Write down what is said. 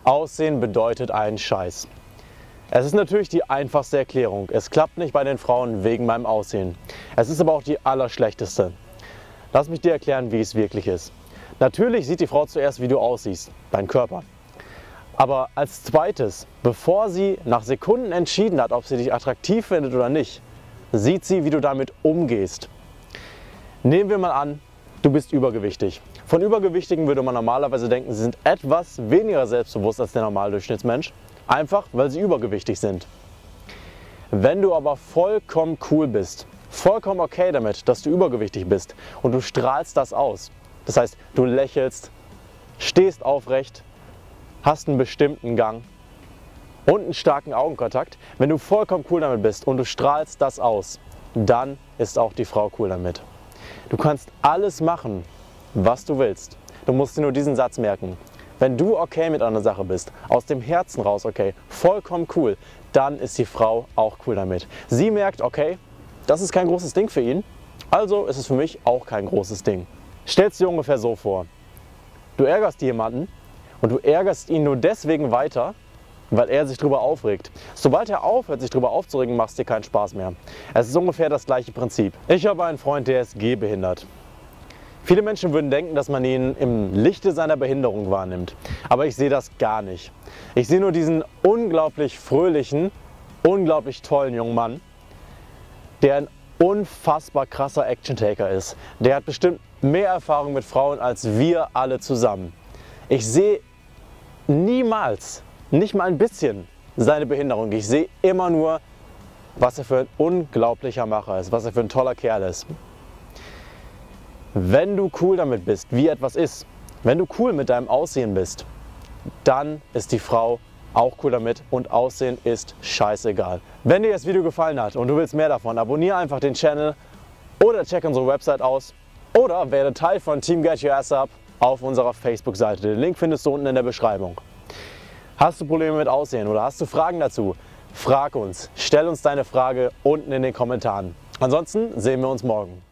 Aussehen bedeutet einen Scheiß. Es ist natürlich die einfachste Erklärung. Es klappt nicht bei den Frauen wegen meinem Aussehen. Es ist aber auch die allerschlechteste. Lass mich dir erklären, wie es wirklich ist. Natürlich sieht die Frau zuerst, wie du aussiehst, dein Körper. Aber als zweites, bevor sie nach Sekunden entschieden hat, ob sie dich attraktiv findet oder nicht, sieht sie, wie du damit umgehst. Nehmen wir mal an, du bist übergewichtig. Von Übergewichtigen würde man normalerweise denken, sie sind etwas weniger selbstbewusst als der Normaldurchschnittsmensch, einfach weil sie übergewichtig sind. Wenn du aber vollkommen cool bist, vollkommen okay damit, dass du übergewichtig bist und du strahlst das aus, das heißt, du lächelst, stehst aufrecht, hast einen bestimmten Gang und einen starken Augenkontakt, wenn du vollkommen cool damit bist und du strahlst das aus, dann ist auch die Frau cool damit. Du kannst alles machen, was du willst. Du musst dir nur diesen Satz merken. Wenn du okay mit einer Sache bist, aus dem Herzen raus okay, vollkommen cool, dann ist die Frau auch cool damit. Sie merkt, okay, das ist kein großes Ding für ihn, also ist es für mich auch kein großes Ding. Stell's dir ungefähr so vor. Du ärgerst jemanden und du ärgerst ihn nur deswegen weiter, weil er sich darüber aufregt. Sobald er aufhört, sich darüber aufzuregen, macht es dir keinen Spaß mehr. Es ist ungefähr das gleiche Prinzip. Ich habe einen Freund, der ist gehbehindert. Viele Menschen würden denken, dass man ihn im Lichte seiner Behinderung wahrnimmt. Aber ich sehe das gar nicht. Ich sehe nur diesen unglaublich fröhlichen, unglaublich tollen jungen Mann, der ein unfassbar krasser Action-Taker ist. Der hat bestimmt mehr Erfahrung mit Frauen als wir alle zusammen. Ich sehe niemals, nicht mal ein bisschen, seine Behinderung. Ich sehe immer nur, was er für ein unglaublicher Macher ist, was er für ein toller Kerl ist. Wenn du cool damit bist, wie etwas ist, wenn du cool mit deinem Aussehen bist, dann ist die Frau auch cool damit und Aussehen ist scheißegal. Wenn dir das Video gefallen hat und du willst mehr davon, abonniere einfach den Channel oder check unsere Website aus oder werde Teil von Team Get Your Ass Up auf unserer Facebook-Seite. Den Link findest du unten in der Beschreibung. Hast du Probleme mit Aussehen oder hast du Fragen dazu? Frag uns, stell uns deine Frage unten in den Kommentaren. Ansonsten sehen wir uns morgen.